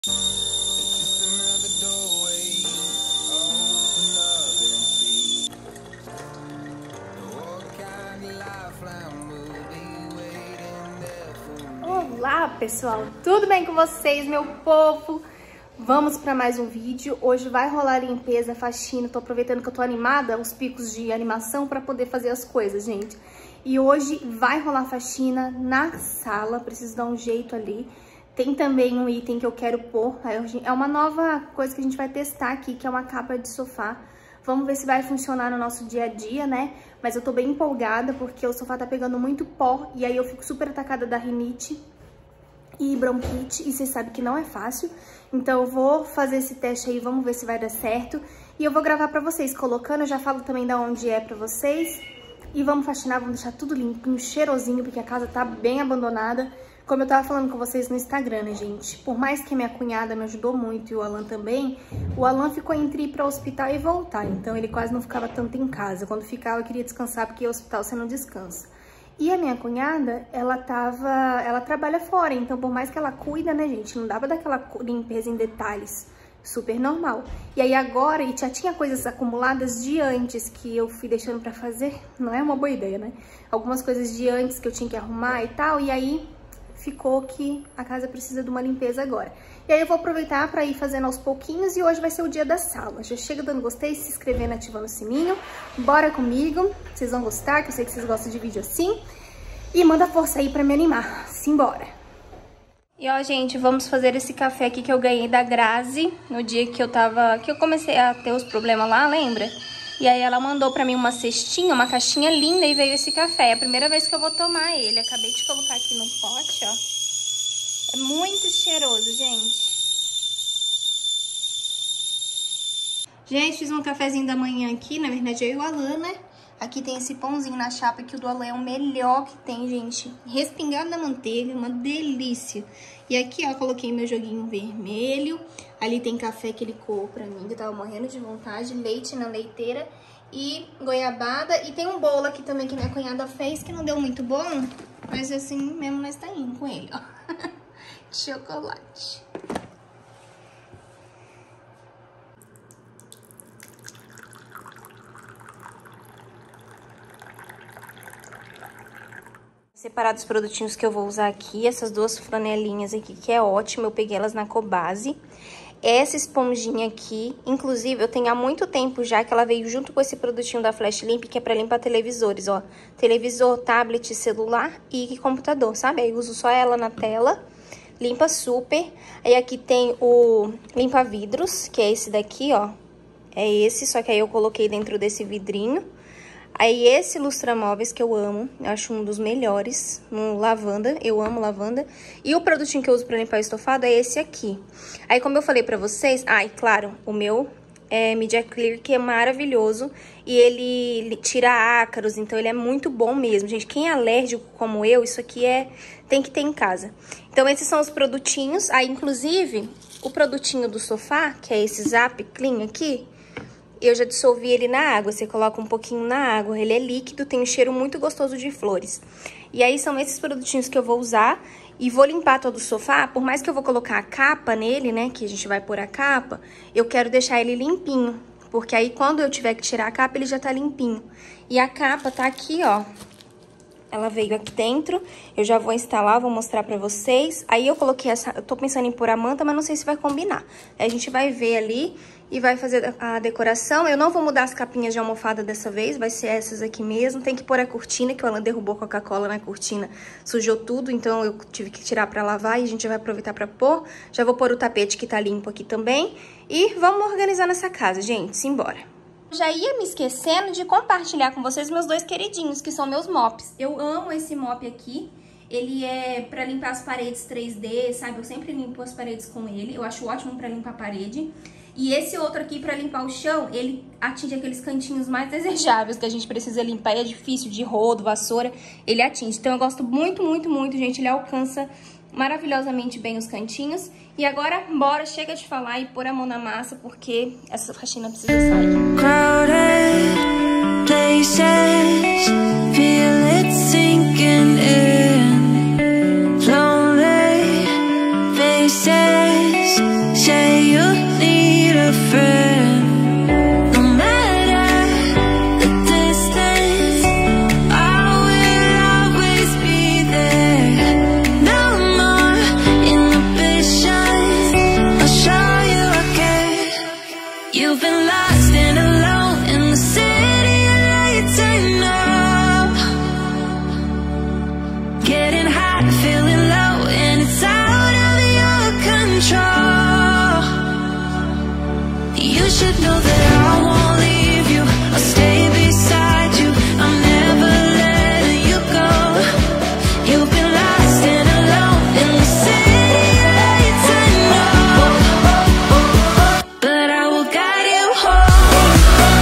Olá pessoal, tudo bem com vocês, meu povo? Vamos para mais um vídeo. Hoje vai rolar limpeza, faxina. Tô aproveitando que eu tô animada, os picos de animação, para poder fazer as coisas, gente. E hoje vai rolar faxina na sala, preciso dar um jeito ali. Tem também um item que eu quero pôr, é uma nova coisa que a gente vai testar aqui, que é uma capa de sofá. Vamos ver se vai funcionar no nosso dia a dia, né? Mas eu tô bem empolgada porque o sofá tá pegando muito pó e aí eu fico super atacada da rinite e bronquite, e vocês sabem que não é fácil. Então eu vou fazer esse teste aí, vamos ver se vai dar certo. E eu vou gravar pra vocês colocando, eu já falo também da onde é pra vocês. E vamos faxinar, vamos deixar tudo limpinho, cheirosinho, porque a casa tá bem abandonada. Como eu tava falando com vocês no Instagram, né, gente? Por mais que a minha cunhada me ajudou muito e o Alan também, o Alan ficou entre ir para o hospital e voltar. Então ele quase não ficava tanto em casa. Quando ficava, eu queria descansar, porque no hospital você não descansa. E a minha cunhada, ela trabalha fora, então por mais que ela cuida, né, gente, não dá pra dar aquela limpeza em detalhes, super normal. E aí agora, e já tinha coisas acumuladas de antes que eu fui deixando pra fazer, não é uma boa ideia, né? Algumas coisas de antes que eu tinha que arrumar e tal, e aí ficou que a casa precisa de uma limpeza agora. E aí eu vou aproveitar para ir fazendo aos pouquinhos e hoje vai ser o dia da sala. Já chega dando gostei, se inscrevendo, ativando o sininho. Bora comigo, vocês vão gostar, que eu sei que vocês gostam de vídeo assim. E manda força aí para me animar. Simbora! E ó, gente, vamos fazer esse café aqui que eu ganhei da Grazi no dia que eu comecei a ter os problemas lá, lembra? E aí ela mandou pra mim uma cestinha, uma caixinha linda e veio esse café. É a primeira vez que eu vou tomar ele. Acabei de colocar aqui no pote, ó. É muito cheiroso, gente. Gente, fiz um cafezinho da manhã aqui, na verdade eu e o Alan, né? Aqui tem esse pãozinho na chapa que o do Alan é o melhor que tem, gente. Respingado na manteiga, uma delícia. E aqui, ó, coloquei meu joguinho vermelho. Ali tem café que ele coou pra mim, que eu tava morrendo de vontade. Leite na leiteira e goiabada. E tem um bolo aqui também que minha cunhada fez, que não deu muito bom. Mas assim mesmo nós tá indo com ele, ó. De chocolate. Separar os produtinhos que eu vou usar aqui, essas duas flanelinhas aqui, que é ótimo, eu peguei elas na Cobase. Essa esponjinha aqui, inclusive, eu tenho há muito tempo já que ela veio junto com esse produtinho da Flash Limp, que é pra limpar televisores, ó. Televisor, tablet, celular e computador, sabe? Aí eu uso só ela na tela, limpa super. Aí aqui tem o limpa vidros, que é esse daqui, ó. É esse, só que aí eu coloquei dentro desse vidrinho. Aí esse lustramóveis que eu amo, eu acho um dos melhores, no lavanda, eu amo lavanda. E o produtinho que eu uso pra limpar o estofado é esse aqui. Aí como eu falei pra vocês, claro, o meu é Media Clear, que é maravilhoso. E ele tira ácaros, então ele é muito bom mesmo. Gente, quem é alérgico como eu, isso aqui tem que ter em casa. Então esses são os produtinhos, aí inclusive o produtinho do sofá, que é esse Zap Clean aqui, eu já dissolvi ele na água, você coloca um pouquinho na água, ele é líquido, tem um cheiro muito gostoso de flores. E aí são esses produtinhos que eu vou usar e vou limpar todo o sofá, por mais que eu vou colocar a capa nele, né, que a gente vai pôr a capa, eu quero deixar ele limpinho, porque aí quando eu tiver que tirar a capa, ele já tá limpinho. E a capa tá aqui, ó. Ela veio aqui dentro, eu já vou instalar, vou mostrar pra vocês. Aí eu coloquei essa, eu tô pensando em pôr a manta, mas não sei se vai combinar. Aí a gente vai ver ali e vai fazer a decoração. Eu não vou mudar as capinhas de almofada dessa vez, vai ser essas aqui mesmo. Tem que pôr a cortina, que o Alan derrubou Coca-Cola na cortina, sujou tudo, então eu tive que tirar pra lavar e a gente vai aproveitar pra pôr. Já vou pôr o tapete que tá limpo aqui também. E vamos organizar nessa casa, gente, simbora. Já ia me esquecendo de compartilhar com vocês meus dois queridinhos, que são meus mops. Eu amo esse mop aqui. Ele é pra limpar as paredes 3D, sabe? Eu sempre limpo as paredes com ele. Eu acho ótimo pra limpar a parede. E esse outro aqui, pra limpar o chão, ele atinge aqueles cantinhos mais desejáveis que a gente precisa limpar. E é difícil, de rodo, vassoura, ele atinge. Então eu gosto muito, muito, muito, gente. Ele alcança maravilhosamente bem os cantinhos. E agora, bora, chega de falar e pôr a mão na massa, porque essa faxina precisa sair. Crowded places, feel it sinking in. Lonely faces. You should know that I won't leave you. I'll stay beside you. I'm never letting you go. You've been lost and alone in the city lights, I know, but I will guide you home.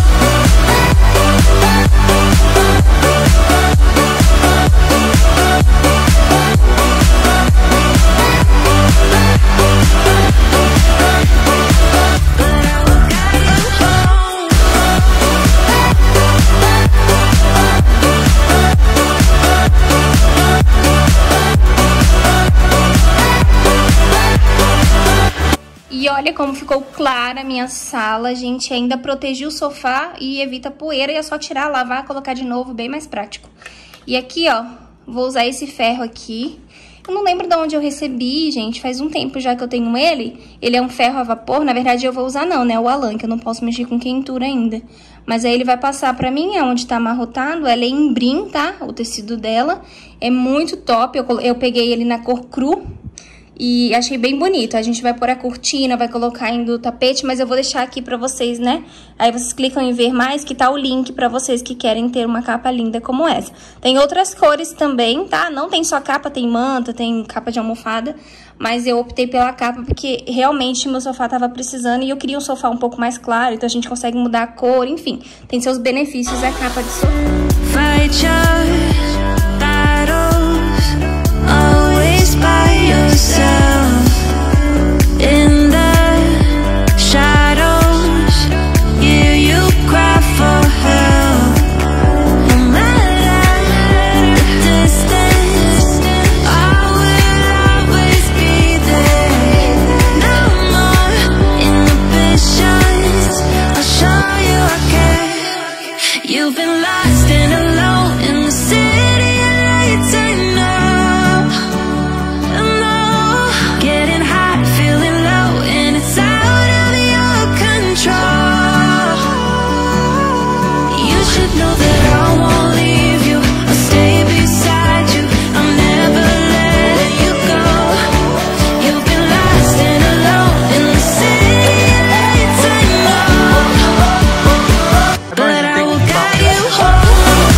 E olha como ficou clara a minha sala, gente. Ainda protegiu o sofá e evita poeira. E é só tirar, lavar, colocar de novo, bem mais prático. E aqui, ó, vou usar esse ferro aqui. Eu não lembro de onde eu recebi, gente. Faz um tempo já que eu tenho ele. Ele é um ferro a vapor. Na verdade, eu vou usar não, né? O Alan, que eu não posso mexer com quentura ainda. Mas aí ele vai passar pra mim, onde tá amarrotado. Ela é em brim, tá? O tecido dela. É muito top. Eu peguei ele na cor cru. E achei bem bonito. A gente vai pôr a cortina, vai colocar ainda o tapete, mas eu vou deixar aqui pra vocês, né? Aí vocês clicam em ver mais, que tá o link pra vocês que querem ter uma capa linda como essa. Tem outras cores também, tá? Não tem só capa, tem manta, tem capa de almofada. Mas eu optei pela capa porque realmente meu sofá tava precisando e eu queria um sofá um pouco mais claro, então a gente consegue mudar a cor, enfim. Tem seus benefícios a capa de sofá. Fight your battles, always by yourself. In the shadows, yeah, you cry for help. No matter the distance, I will always be there. No more inhibitions, I'll show you I care. You've been lost and alone in the city lights, I know, I know. Getting hot, feeling low, and it's out of your control. You should know that I won't leave you. I'll stay beside you. I'm never letting you go. You've been lost and alone in the city lights, I know, but I will guide you home.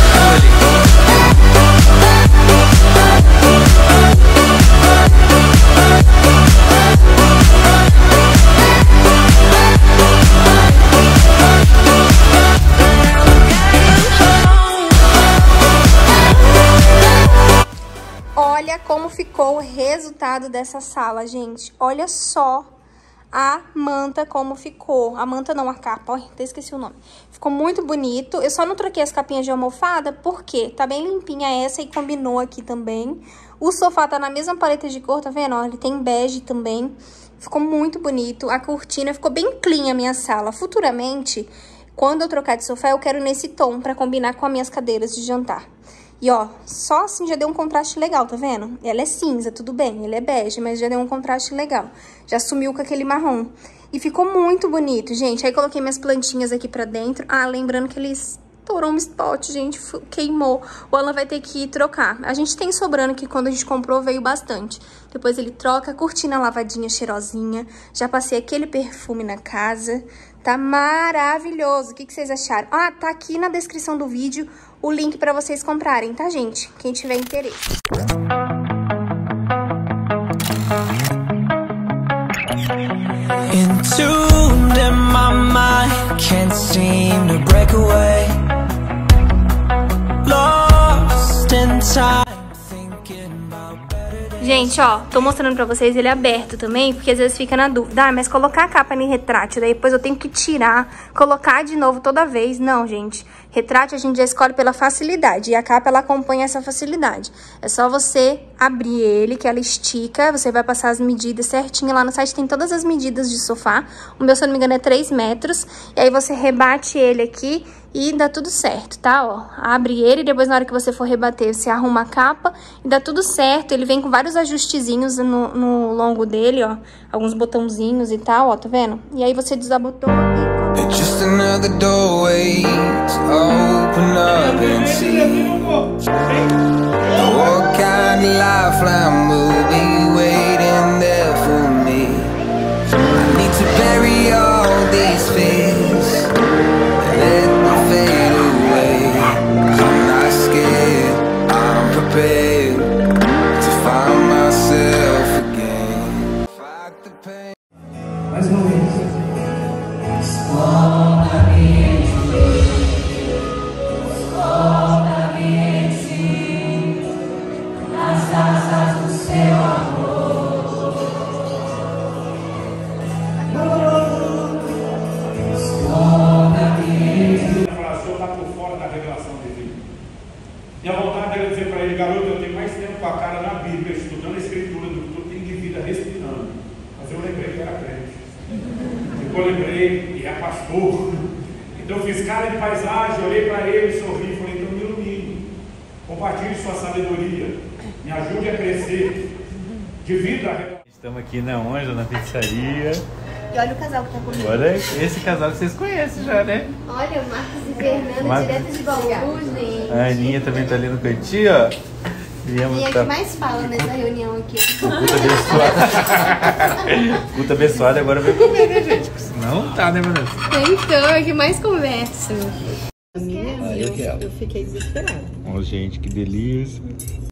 Olha como ficou o resultado dessa sala, gente. Olha só a manta como ficou. A manta não, a capa, ó, até esqueci o nome. Ficou muito bonito. Eu só não troquei as capinhas de almofada porque tá bem limpinha essa e combinou aqui também. O sofá tá na mesma paleta de cor, tá vendo? Ó, ele tem bege também. Ficou muito bonito. A cortina ficou bem clean a minha sala. Futuramente, quando eu trocar de sofá, eu quero nesse tom pra combinar com as minhas cadeiras de jantar. E ó, só assim já deu um contraste legal, tá vendo? Ela é cinza, tudo bem, ele é bege, mas já deu um contraste legal. Já sumiu com aquele marrom. E ficou muito bonito, gente. Aí coloquei minhas plantinhas aqui pra dentro. Ah, lembrando que ele estourou um spot, gente, queimou. O Alan vai ter que trocar. A gente tem sobrando que quando a gente comprou veio bastante. Depois ele troca, a cortina lavadinha, cheirosinha. Já passei aquele perfume na casa. Tá maravilhoso. O que vocês acharam? Ah, tá aqui na descrição do vídeo o link pra vocês comprarem, tá, gente? Quem tiver interesse. Entombed in my mind, can't seem to break away. Lost in time. Gente, ó, tô mostrando pra vocês ele aberto também, porque às vezes fica na dúvida. Ah, mas colocar a capa em retrátil, daí depois eu tenho que tirar, colocar de novo toda vez. Não, gente. Retrátil a gente já escolhe pela facilidade, e a capa, ela acompanha essa facilidade. É só você abrir ele, que ela estica, você vai passar as medidas certinho. Lá no site tem todas as medidas de sofá. O meu, se eu não me engano, é 3 metros. E aí você rebate ele aqui e dá tudo certo, tá? Ó, abre ele, depois na hora que você for rebater, você arruma a capa e dá tudo certo. Ele vem com vários ajustezinhos no longo dele, ó. Alguns botãozinhos e tal, ó, tá vendo? E aí você desabotou e... It's just another doorway to open up and see what kind of lifeline will be waiting there for me. I need to bury all these fears. Mais uma vez. Nas asas do seu amor. A oração está por fora da revelação de Deus. Minha vontade era dizer para ele, garoto, eu tenho mais tempo com a cara na Bíblia, estudando a Escritura, do que tu tem de vida respirando. Mas eu lembrei que era crente. Depois eu lembrei que é pastor. Então eu fiz cara de paisagem, olhei para ele, sorri, falei, então me ilumine. Compartilhe sua sabedoria. Me ajude a crescer. Divida a revelação. Estamos aqui na onde? Na pizzaria. E olha o casal que tá comigo. Olha esse casal que vocês conhecem já, né? Olha, o Marcos e Fernanda, direto de Bauru, gente. A Aninha também tá ali no cantinho, ó. E é que mais fala nessa reunião aqui. Puta abençoada. Puta abençoada agora vai comer, né, gente? Senão tá, né, Vanessa? Então, é que mais conversa. Eu fiquei desesperada. Ó, gente, que delícia.